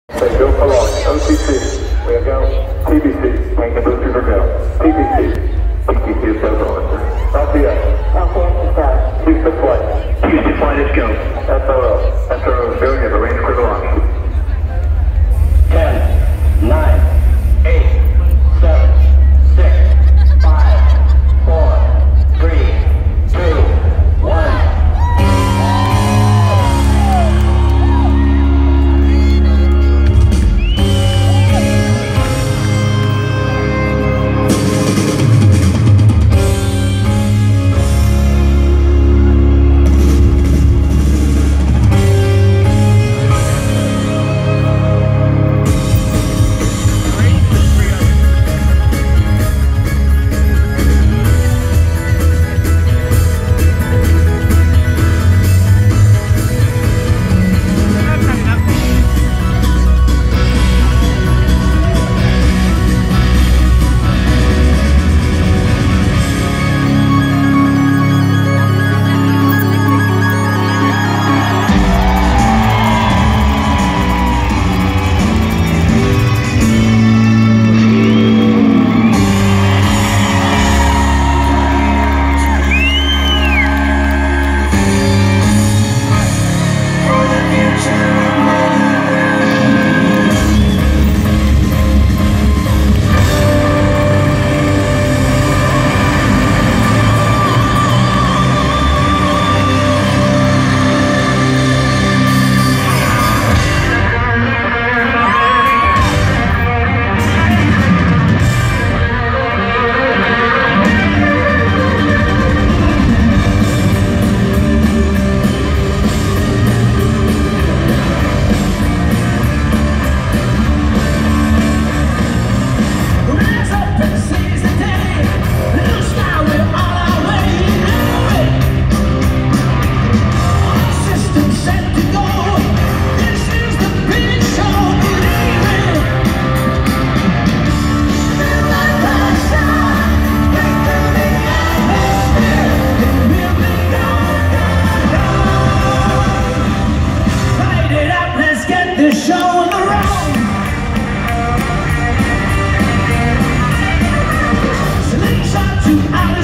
Say go for launch. OTC. We have go. TBC. Tank and boosters are go. TBC. TTC is go for launch. LPS. Okay, start. Houston flight. Houston flight is go. SRO. SRO is go. You have a range clear launch. 10, 9, 8, 7, 6, 5, 4, 3, 2, 1. Show on the road. Slingshot to outer